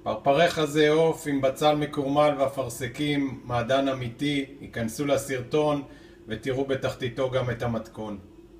פרפרי חזה עוף עם בצל מקורמל ואפרסקים, מעדן אמיתי. ייכנסו לסרטון ותראו בתחתיתו גם את המתכון.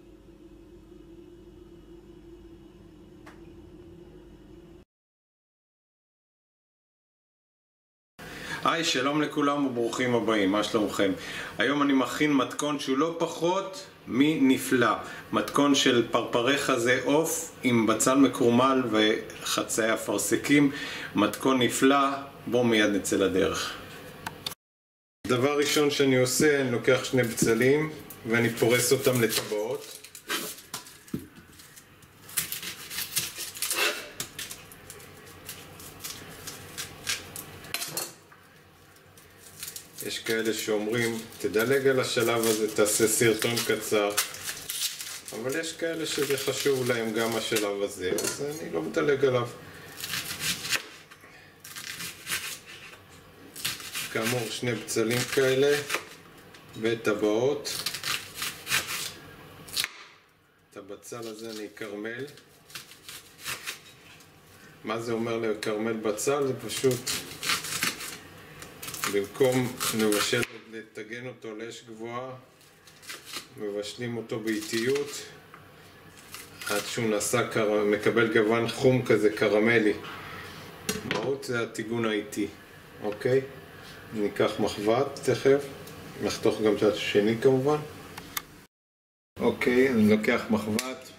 היי, שלום לכולם וברוכים הבאים, מה שלומכם? היום אני מכין מתכון שהוא לא פחות מנפלא. מתכון של פרפרי חזה עוף עם בצל מקורמל וחצאי אפרסקים. מתכון נפלא, בואו מיד נצא לדרך. דבר ראשון שאני עושה, אני לוקח שני בצלים ואני פורס אותם לטבעות. יש כאלה שאומרים, תדלג על השלב הזה, תעשה סרטון קצר. אבל יש כאלה שזה חשוב להם גם השלב הזה, אז אני לא מדלג עליו. כאמור, שני בצלים כאלה וטבעות. את הבצל הזה אני אקרמל. מה זה אומר לקרמל בצל? זה פשוט במקום לבשל, לטגן אותו לאש גבוהה, מבשלים אותו באיטיות עד שהוא מקבל גוון חום כזה קרמלי. מהות זה הטיגון האיטי. אוקיי? ניקח מחבת תכף, נחתוך גם את השני כמובן. אוקיי, אני לוקח מחבת,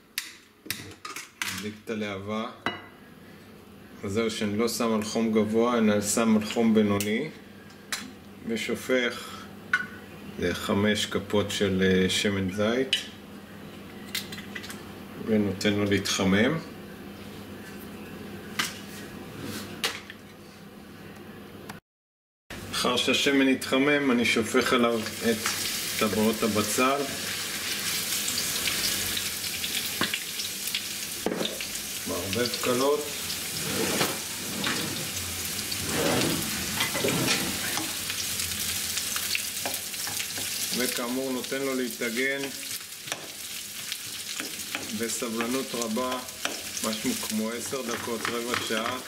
מדליק את הלהבה. אז זהו, שאני לא שם על חום גבוה, אני שם על חום בינוני ושופך 5 כפות של שמן זית ונותן לו להתחמם. אחר שהשמן יתחמם אני שופך עליו את טבעות הבצל. מערבב קלות. וכאמור נותן לו להתאגן בסבלנות רבה, משהו כמו 10 דקות, רבע שעה,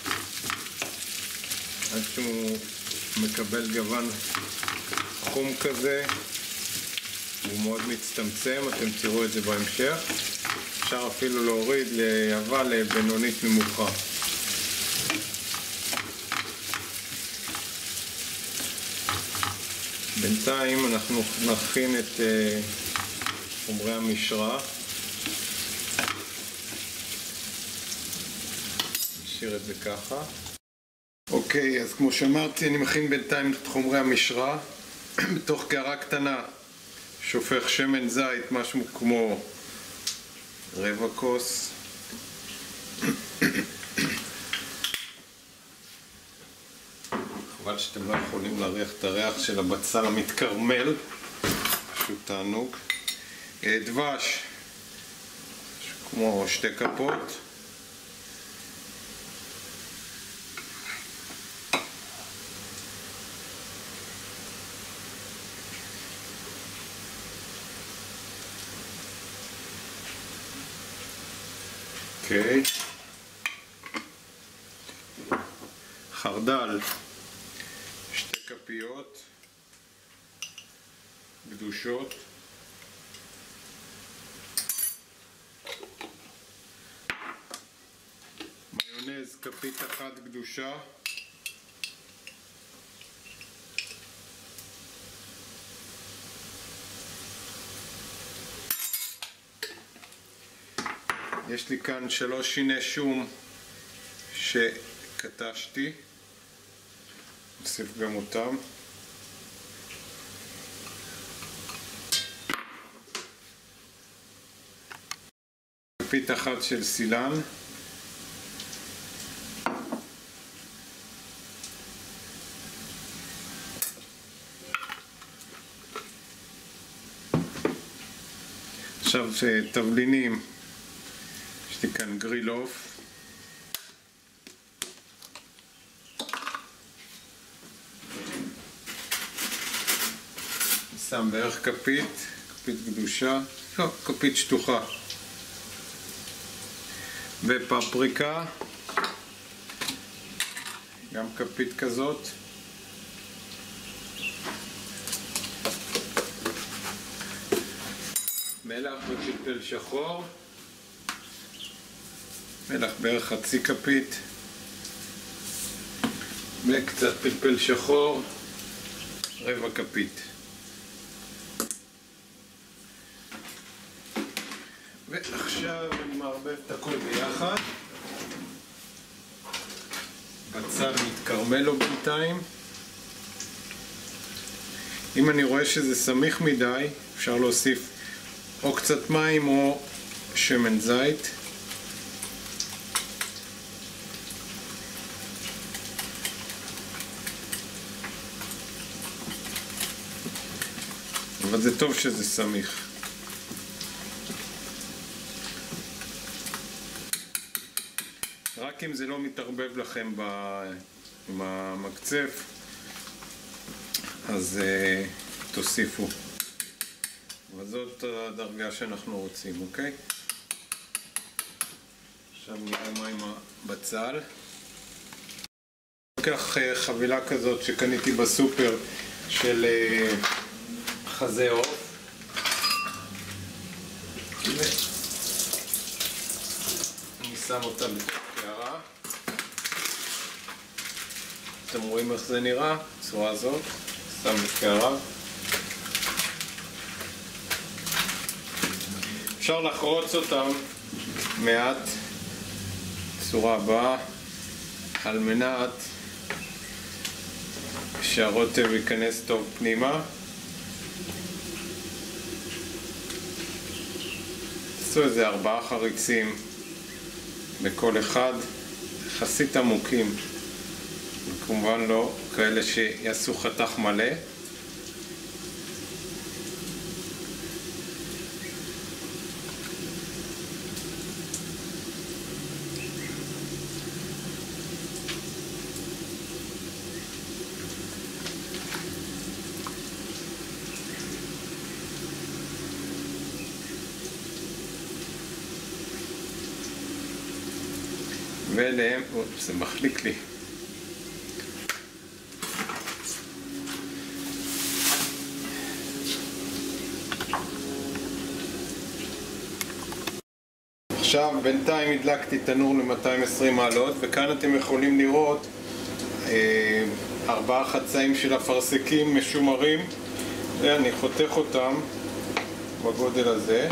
עד שהוא מקבל גוון חום כזה. הוא מאוד מצטמצם, אתם תראו את זה בהמשך. אפשר אפילו להוריד להבה לבינונית נמוכה. בינתיים אנחנו נכין את חומרי המשרה. נשאיר את זה ככה. אוקיי, אז כמו שאמרתי, אני מכין בינתיים את חומרי המשרה. בתוך קערה קטנה שופך שמן זית, משהו כמו רבע כוס. חבל שאתם לא יכולים להריח את הריח של הבצל המתקרמל, פשוט תענוג. דבש, כמו 2 כפות. אוקיי. חרדל, 2 כפיות גדושות. מיונז, כפית 1 גדושה. יש לי כאן 3 שיני שום שקטשתי, נוסיף גם אותם. כפית 1 של סילן. עכשיו תבלינים. יש לי כאן גריל עוף. שם בערך כפית קדושה, לא, כפית שטוחה. ופפריקה. גם כפית כזאת. מלח ופלפל שחור. מלח בערך חצי כפית. וקצת פלפל שחור, רבע כפית. ועכשיו אני מערבב את הכל ביחד. בצל מתקרמל לו בינתיים. אם אני רואה שזה סמיך מדי, אפשר להוסיף או קצת מים או שמן זית. אבל זה טוב שזה סמיך. רק אם זה לא מתערבב לכם עם המקצף, אז תוסיפו. אבל זאת הדרגה שאנחנו רוצים, אוקיי? עכשיו נראה מה עם הבצל. לוקח חבילה כזאת שקניתי בסופר של חזה עוף. אני שם אותה בתוך קערה. אתם רואים איך זה נראה? בצורה הזאת. שם בקערה. אפשר לחרוץ אותם מעט בצורה הבאה על מנת שהרוטב ייכנס טוב פנימה. עשו איזה 4 חריצים בכל אחד, יחסית עמוקים, וכמובן לא כאלה שיעשו חתך מלא. ואליהם, זה מחליק לי. עכשיו בינתיים הדלקתי תנור ל-220 מעלות, וכאן אתם יכולים לראות 4 חצאים של אפרסקים משומרים, ואני חותך אותם בגודל הזה.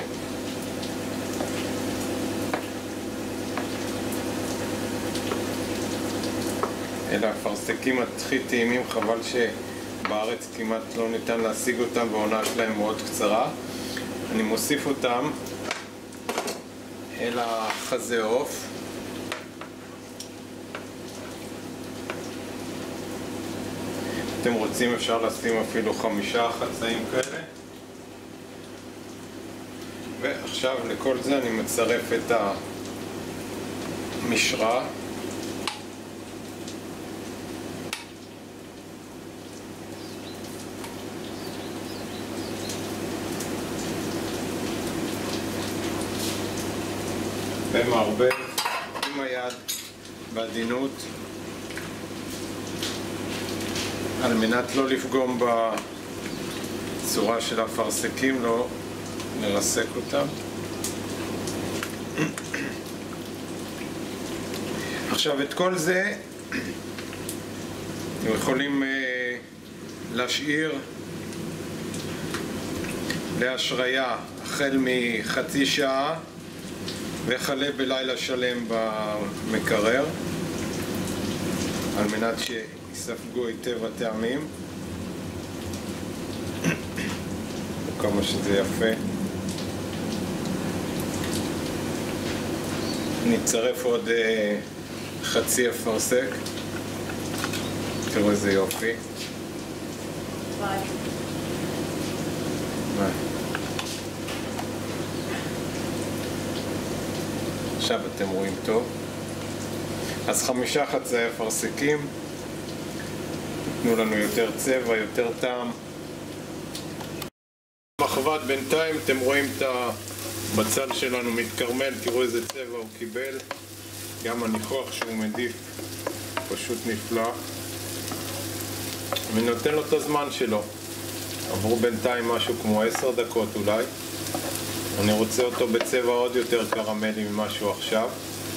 אלה אפרסקים הכי טעימים, חבל שבארץ כמעט לא ניתן להשיג אותם והעונה שלהם מאוד קצרה. אני מוסיף אותם אל החזה עוף. אתם רוצים אפשר לשים אפילו 5 חצאים כאלה. ועכשיו לכל זה אני מצרף את המשרה. ומערבב עם היד בעדינות על מנת לא לפגום בצורה של האפרסקים, לא לרסק אותם. עכשיו את כל זה אתם יכולים להשאיר להשריה החל מחצי שעה וכלה בלילה שלם במקרר על מנת שיספגו היטב הטעמים. כמה שזה יפה. נצרף עוד חצי אפרסק. תראו איזה יופי. עכשיו אתם רואים טוב. אז 5 חצאי אפרסקים. תנו לנו יותר צבע, יותר טעם. מחבת בינתיים אתם רואים את הבצל שלנו מתקרמל, תראו איזה צבע הוא קיבל. גם הניחוח שהוא מדיף פשוט נפלא. אני נותן לו את הזמן שלו. עברו בינתיים משהו כמו 10 דקות אולי. אני רוצה אותו בצבע עוד יותר קרמלי ממשהו עכשיו.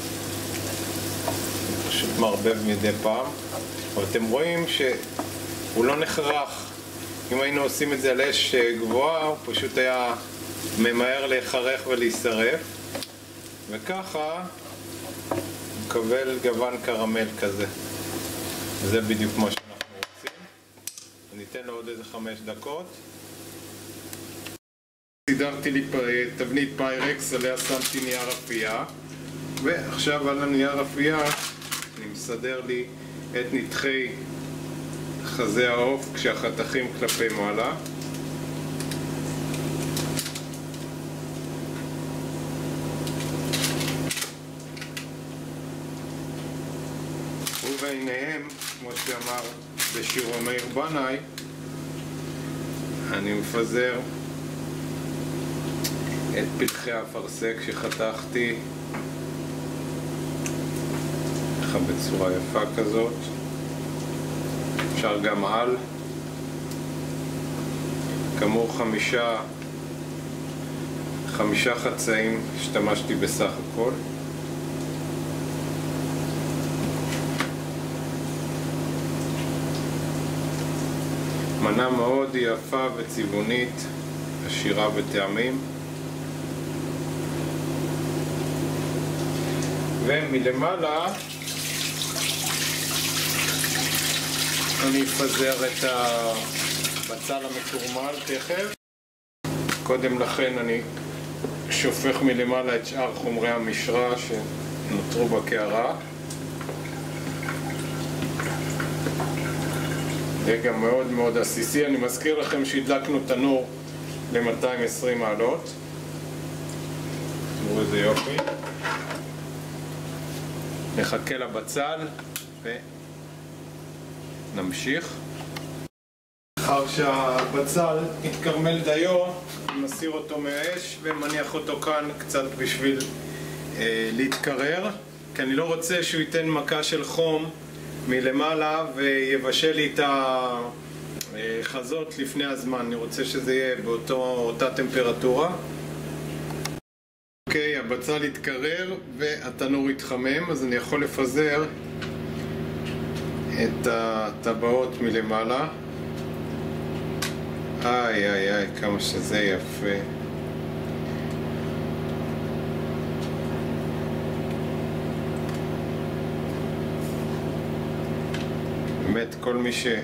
פשוט מערבב מדי פעם. אבל אתם רואים שהוא לא נחרח. אם היינו עושים את זה על אש גבוהה, הוא פשוט היה ממהר להיחרך ולהישרף. וככה מקבל גוון קרמל כזה. זה בדיוק מה שאנחנו רוצים. אני אתן לו עוד איזה 5 דקות. סידרתי לי תבנית פיירקס, עליה שמתי נייר אפייה, ועכשיו על הנייר אפייה אני מסדר לי את נתחי חזה העוף כשהחתכים כלפי מעלה. וביניהם, כמו שאמר בשירו מאיר בנאי, אני מפזר את פתחי האפרסק שחתכתי ככה בצורה יפה כזאת. אפשר גם על, כאמור 5 חצאים השתמשתי בסך הכל. מנה מאוד יפה וצבעונית, עשירה בטעמים. ומלמעלה אני אפזר את הבצל המקורמל תכף. קודם לכן אני שופך מלמעלה את שאר חומרי המשרה שנותרו בקערה. זה גם מאוד מאוד עסיסי. אני מזכיר לכם שהדלקנו תנור ל-220 מעלות. תראו איזה יופי. נחכה לבצל ונמשיך. לאחר שהבצל יתקרמל דיו, נסיר אותו מהאש ומניח אותו כאן קצת בשביל להתקרר, כי אני לא רוצה שהוא ייתן מכה של חום מלמעלה ויבשל לי את החזות לפני הזמן. אני רוצה שזה יהיה באותה טמפרטורה. אוקיי, הבצל התקרר והתנור התחמם, אז אני יכול לפזר את הטבעות מלמעלה. איי איי איי, כמה שזה יפה. באמת, כל מי שאוהב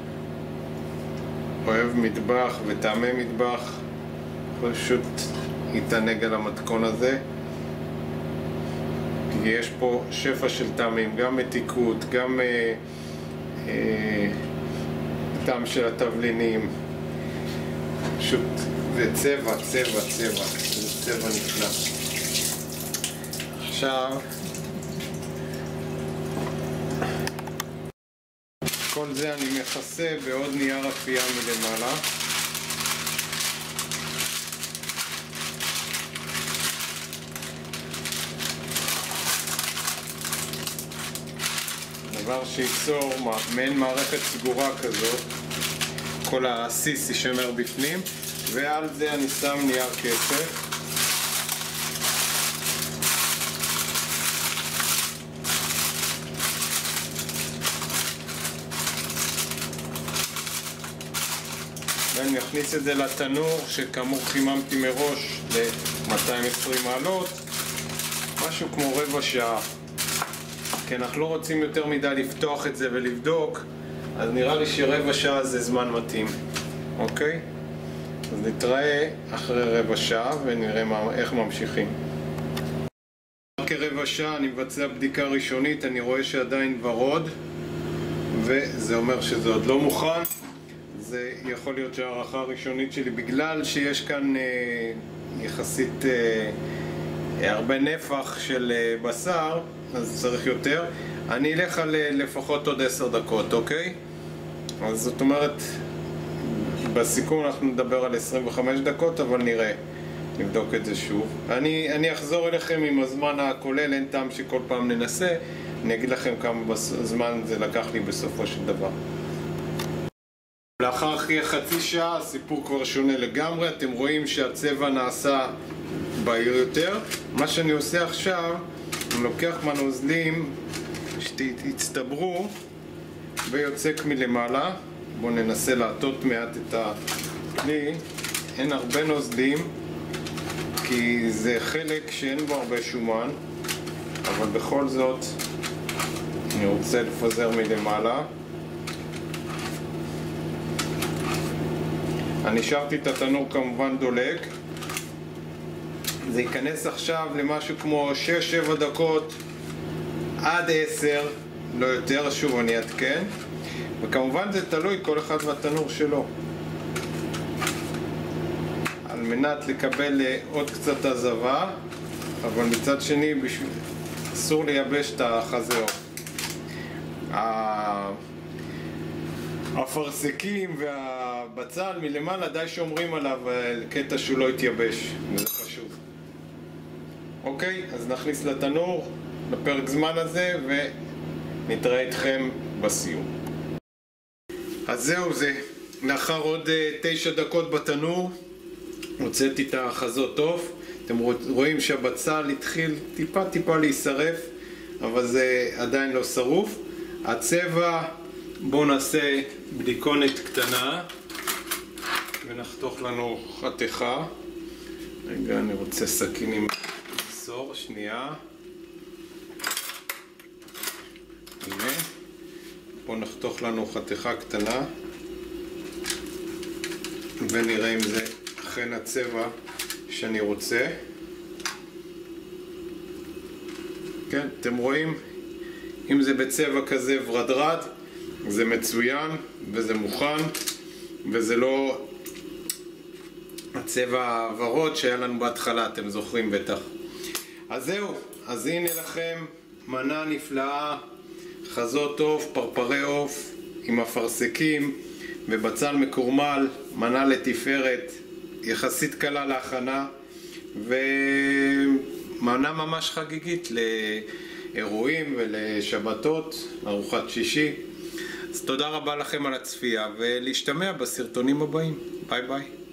מטבח וטעמי מטבח פשוט יתענג על המתכון הזה, כי יש פה שפע של טעמים, גם מתיקות, גם טעם של התבלינים, פשוט, וצבע, צבע, זה צבע נפלא. עכשיו כל זה אני מכסה בעוד נייר אפייה מלמעלה. דבר שייצור מעין מערכת סגורה כזאת, כל הסיס יישמר בפנים, ועל זה אני שם נייר כסף. ואני אכניס את זה לתנור שכאמור חיממתי מראש ל-220 מעלות, משהו כמו רבע שעה, כי אנחנו לא רוצים יותר מדי לפתוח את זה ולבדוק, אז נראה לי שרבע שעה זה זמן מתאים. אוקיי? אז נתראה אחרי רבע שעה ונראה איך ממשיכים. כרבע שעה אני מבצע בדיקה ראשונית, אני רואה שעדיין ורוד וזה אומר שזה עוד לא מוכן. זה יכול להיות שהערכה הראשונית שלי, בגלל שיש כאן יחסית הרבה נפח של בשר, אז צריך יותר. אני אלך על לפחות עוד 10 דקות, אוקיי? אז זאת אומרת, בסיכום אנחנו נדבר על 25 דקות, אבל נראה, נבדוק את זה שוב. אני אחזור אליכם עם הזמן הכולל, אין טעם שכל פעם ננסה, אני אגיד לכם כמה זמן זה לקח לי בסופו של דבר. לאחר חצי שעה הסיפור כבר שונה לגמרי. אתם רואים שהצבע נעשה בהיר יותר. מה שאני עושה עכשיו, אני לוקח מהנוזלים שהצטברו ויוצק מלמעלה. בואו ננסה להטות מעט את הכלי. אין הרבה נוזלים כי זה חלק שאין בו הרבה שומן, אבל בכל זאת אני רוצה לפזר מלמעלה. אני השארתי את התנור כמובן דולק. זה ייכנס עכשיו למשהו כמו 6-7 דקות עד 10, לא יותר, שוב אני אעדכן. וכמובן זה תלוי כל אחד והתנור שלו. על מנת לקבל עוד קצת הזבה, אבל מצד שני אסור לייבש את החזה עוף. האפרסקים והבצל מלמעלה די שומרים עליו קטע שהוא לא יתייבש, וזה חשוב. אוקיי, אז נכניס לתנור לפרק זמן הזה ונתראה איתכם בסיום. אז זהו זה, לאחר עוד 9 דקות בתנור הוצאתי את החזות עוף. אתם רואים שהבצל התחיל טיפה להישרף, אבל זה עדיין לא שרוף. הצבע, בואו נעשה בדיקונת קטנה ונחתוך לנו חתיכה. רגע, אני רוצה סכין עם סור, שנייה. הנה, בואו נחתוך לנו חתיכה קטנה ונראה אם זה אכן הצבע שאני רוצה. כן, אתם רואים? אם זה בצבע כזה ורדרד, זה מצוין וזה מוכן, וזה לא הצבע הוורוד שהיה לנו בהתחלה, אתם זוכרים בטח. אז זהו, אז הנה לכם מנה נפלאה, חזות עוף, פרפרי עוף עם אפרסקים ובצל מקורמל, מנה לתפארת, יחסית קלה להכנה, ומנה ממש חגיגית לאירועים ולשבתות, ארוחת שישי. אז תודה רבה לכם על הצפייה, ולהשתמע בסרטונים הבאים. ביי ביי.